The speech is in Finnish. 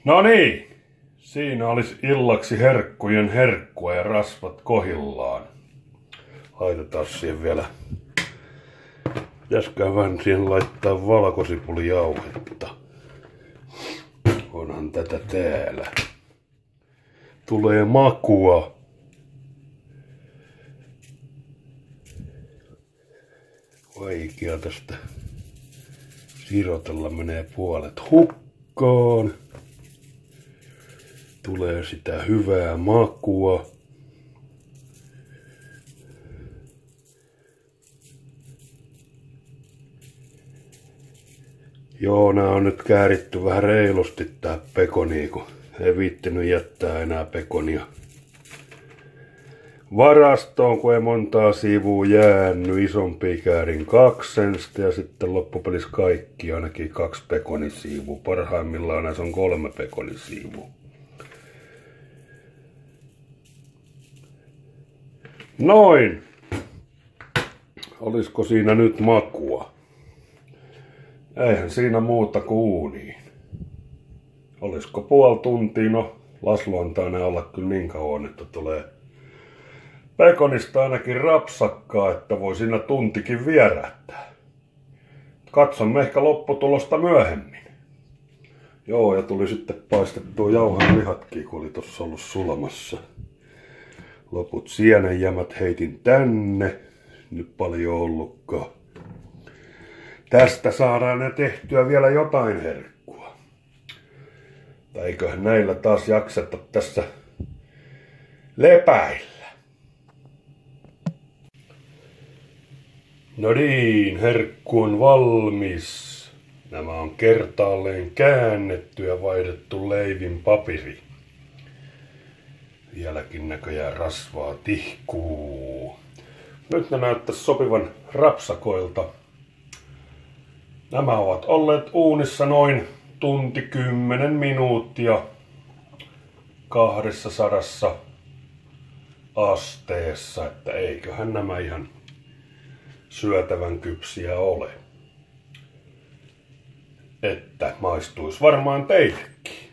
No niin, siinä olisi illaksi herkkujen herkkua ja rasvat kohillaan. Laitetaan siihen vielä, pitäisikään vähän siihen laittaa valkosipulijauhetta. Onhan tätä täällä. Tulee makua. Vaikea tästä sirotella, menee puolet hukkaan. Tulee sitä hyvää makua. Joo, nää on nyt kääritty vähän reilusti tää pekoni, kun ei viittinyt jättää enää pekonia varastoon, kun ei montaa sivua jäänyt. Isompi käärin 2 ja sitten loppupelissä kaikki ainakin 2 pekonisivua. Parhaimmillaan näissä on 3 pekonisivua. Noin. Olisiko siinä nyt makua? Eihän siinä muuta kuin uuniin. Olisiko puoli tuntia? No, Laslo antaa ne olla kyllä niin kauan, että tulee pekonista ainakin rapsakkaa, että voi siinä tuntikin vierähtää. Katsomme ehkä lopputulosta myöhemmin. Joo, ja tuli sitten paistettua jauhan lihatkin, kun oli tossa ollut sulamassa. Loput sienenjämät heitin tänne. Nyt paljon ollutkaan. Tästä saadaan ne tehtyä vielä jotain herkkua. Tai eiköhän näillä taas jakseta tässä lepäillä. No niin, herkku on valmis. Nämä on kertaalleen käännetty ja vaihdettu leivin papiri. Vieläkin näköjään rasvaa tihkuu. Nyt ne näyttäisi sopivan rapsakoilta. Nämä ovat olleet uunissa noin tunti 10 minuuttia 200 asteessa, että eiköhän nämä ihan syötävän kypsiä ole. Että maistuisi varmaan teillekin.